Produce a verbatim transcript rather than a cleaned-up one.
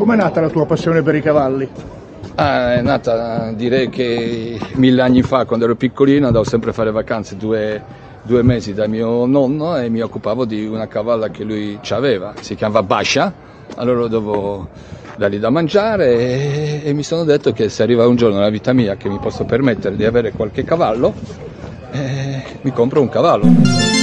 Com'è nata la tua passione per i cavalli? Ah, è nata direi che mille anni fa, quando ero piccolino, andavo sempre a fare vacanze due, due mesi da mio nonno e mi occupavo di una cavalla che lui aveva, si chiamava Bascia, allora dovevo dargli da mangiare e, e mi sono detto che se arriva un giorno nella vita mia che mi posso permettere di avere qualche cavallo, eh, mi compro un cavallo.